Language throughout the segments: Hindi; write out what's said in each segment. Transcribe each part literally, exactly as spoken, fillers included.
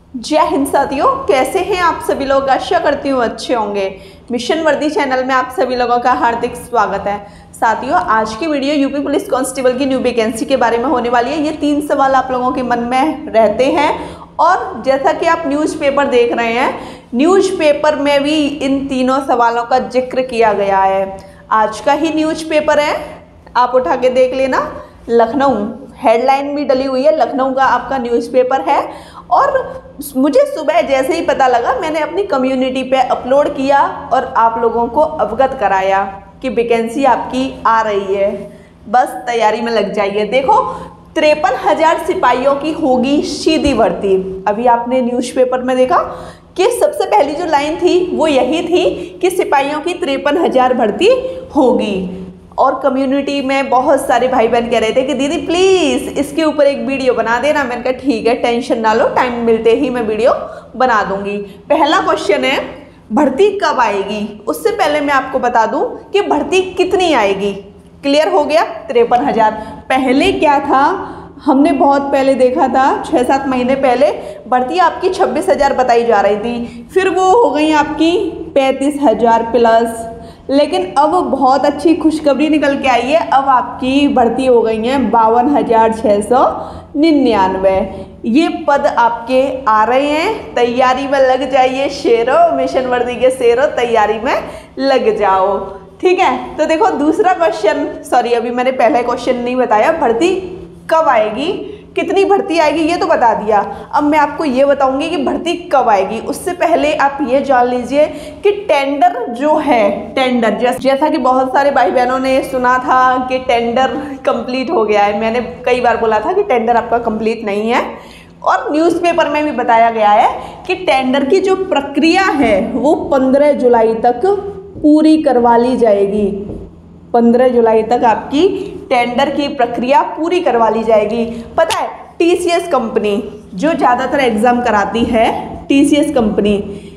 जय हिंद साथियों, कैसे हैं आप सभी लोग। आशा करती हूँ अच्छे होंगे। मिशन वर्दी चैनल में आप सभी लोगों का हार्दिक स्वागत है। साथियों, आज की वीडियो यूपी पुलिस कांस्टेबल की न्यू वैकेंसी के बारे में होने वाली है। ये तीन सवाल आप लोगों के मन में रहते हैं और जैसा कि आप न्यूज़पेपर देख रहे हैं, न्यूज़पेपर में भी इन तीनों सवालों का जिक्र किया गया है। आज का ही न्यूज़पेपर है, आप उठा के देख लेना। लखनऊ हेडलाइन भी डली हुई है, लखनऊ का आपका न्यूज़पेपर है। और मुझे सुबह जैसे ही पता लगा, मैंने अपनी कम्युनिटी पे अपलोड किया और आप लोगों को अवगत कराया कि वैकेंसी आपकी आ रही है, बस तैयारी में लग जाइए। देखो, तिरपन हजार सिपाहियों की होगी सीधी भर्ती। अभी आपने न्यूज़पेपर में देखा कि सबसे पहली जो लाइन थी वो यही थी कि सिपाहियों की तिरपन हजार भर्ती होगी। और कम्युनिटी में बहुत सारे भाई बहन कह रहे थे कि दीदी प्लीज़ इसके ऊपर एक वीडियो बना देना। मैंने कहा ठीक है, टेंशन ना लो, टाइम मिलते ही मैं वीडियो बना दूंगी। पहला क्वेश्चन है, भर्ती कब आएगी। उससे पहले मैं आपको बता दूं कि भर्ती कितनी आएगी। क्लियर हो गया, तिरपन हजार। पहले क्या था, हमने बहुत पहले देखा था, छः सात महीने पहले भर्ती आपकी छब्बीस हजार बताई जा रही थी, फिर वो हो गई आपकी पैंतीस हजार प्लस। लेकिन अब बहुत अच्छी खुशखबरी निकल के आई है, अब आपकी भर्ती हो गई है बावन हजार छः सौ निन्यानवे। ये पद आपके आ रहे हैं, तैयारी में लग जाइए शेरों, मिशन वर्दी के शेरों, तैयारी में लग जाओ। ठीक है, तो देखो दूसरा क्वेश्चन, सॉरी अभी मैंने पहला क्वेश्चन नहीं बताया, भर्ती कब आएगी, कितनी भर्ती आएगी ये तो बता दिया। अब मैं आपको ये बताऊंगी कि भर्ती कब आएगी। उससे पहले आप ये जान लीजिए कि टेंडर जो है, टेंडर जैसा कि बहुत सारे भाई बहनों ने सुना था कि टेंडर कंप्लीट हो गया है। मैंने कई बार बोला था कि टेंडर आपका कंप्लीट नहीं है, और न्यूज़पेपर में भी बताया गया है कि टेंडर की जो प्रक्रिया है वो पंद्रह जुलाई तक पूरी करवा ली जाएगी। पंद्रह जुलाई तक आपकी टेंडर की प्रक्रिया पूरी करवा ली जाएगी। पता है, टीसीएस कंपनी जो ज़्यादातर एग्ज़ाम कराती है, टीसीएस कंपनी,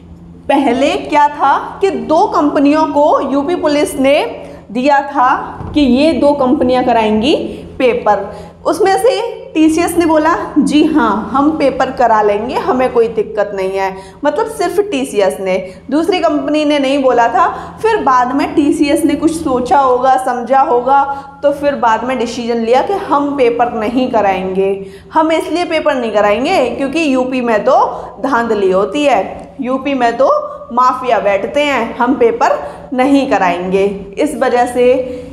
पहले क्या था कि दो कंपनियों को यूपी पुलिस ने दिया था कि ये दो कंपनियां कराएंगी पेपर। उसमें से टीसीएस ने बोला जी हाँ हम पेपर करा लेंगे, हमें कोई दिक्कत नहीं है, मतलब सिर्फ टीसीएस ने, दूसरी कंपनी ने नहीं बोला था। फिर बाद में टीसीएस ने कुछ सोचा होगा, समझा होगा, तो फिर बाद में डिसीजन लिया कि हम पेपर नहीं कराएंगे। हम इसलिए पेपर नहीं कराएंगे क्योंकि यूपी में तो धांधली होती है, यूपी में तो माफिया बैठते हैं, हम पेपर नहीं कराएंगे। इस वजह से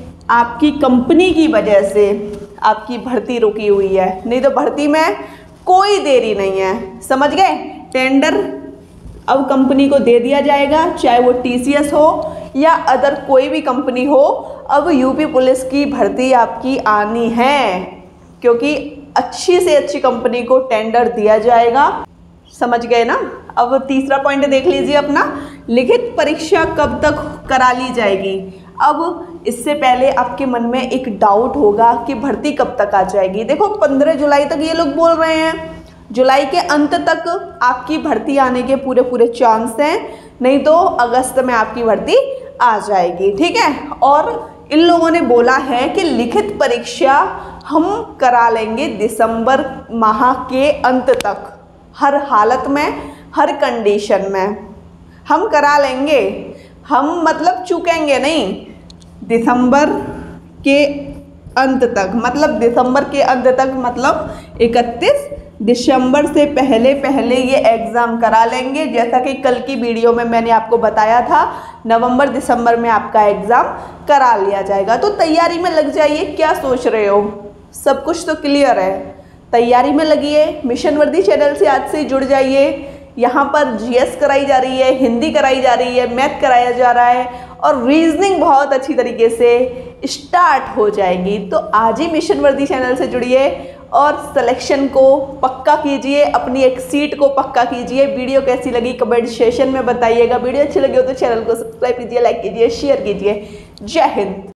आपकी कंपनी की वजह से आपकी भर्ती रुकी हुई है, नहीं तो भर्ती में कोई देरी नहीं है। समझ गए, टेंडर अब कंपनी को दे दिया जाएगा, चाहे वो टीसीएस हो या अदर कोई भी कंपनी हो। अब यूपी पुलिस की भर्ती आपकी आनी है क्योंकि अच्छी से अच्छी कंपनी को टेंडर दिया जाएगा। समझ गए ना। अब तीसरा पॉइंट देख लीजिए अपना, लिखित परीक्षा कब तक करा ली जाएगी। अब इससे पहले आपके मन में एक डाउट होगा कि भर्ती कब तक आ जाएगी। देखो, पंद्रह जुलाई तक ये लोग बोल रहे हैं, जुलाई के अंत तक आपकी भर्ती आने के पूरे पूरे चांस हैं, नहीं तो अगस्त में आपकी भर्ती आ जाएगी। ठीक है, और इन लोगों ने बोला है कि लिखित परीक्षा हम करा लेंगे दिसंबर माह के अंत तक, हर हालत में, हर कंडीशन में हम करा लेंगे। हम मतलब चूकेंगे नहीं, दिसंबर के अंत तक, मतलब दिसंबर के अंत तक मतलब इकतीस दिसंबर से पहले पहले ये एग्ज़ाम करा लेंगे। जैसा कि कल की वीडियो में मैंने आपको बताया था, नवंबर दिसंबर में आपका एग्ज़ाम करा लिया जाएगा। तो तैयारी में लग जाइए। क्या सोच रहे हो, सब कुछ तो क्लियर है, तैयारी में लगिए। मिशन वर्दी चैनल से आज से जुड़ जाइए। यहाँ पर जीएस कराई जा रही है, हिंदी कराई जा रही है, मैथ कराया जा रहा है और रीजनिंग बहुत अच्छी तरीके से स्टार्ट हो जाएगी। तो आज ही मिशन वर्दी चैनल से जुड़िए और सिलेक्शन को पक्का कीजिए, अपनी एक सीट को पक्का कीजिए। वीडियो कैसी लगी कमेंट सेशन में बताइएगा। वीडियो अच्छी लगी हो तो चैनल को सब्सक्राइब कीजिए, लाइक कीजिए, शेयर कीजिए। जय हिंद।